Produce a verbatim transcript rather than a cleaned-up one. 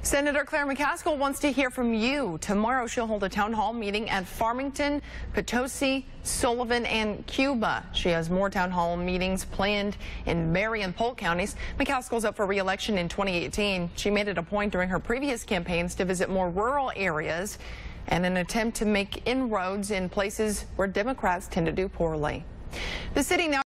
Senator Claire McCaskill wants to hear from you. Tomorrow she'll hold a town hall meeting at Farmington, Potosi, Sullivan, and Cuba. She has more town hall meetings planned in Berry and Polk counties. McCaskill's up for re-election in twenty eighteen. She made it a point during her previous campaigns to visit more rural areas in an attempt to make inroads in places where Democrats tend to do poorly. The city now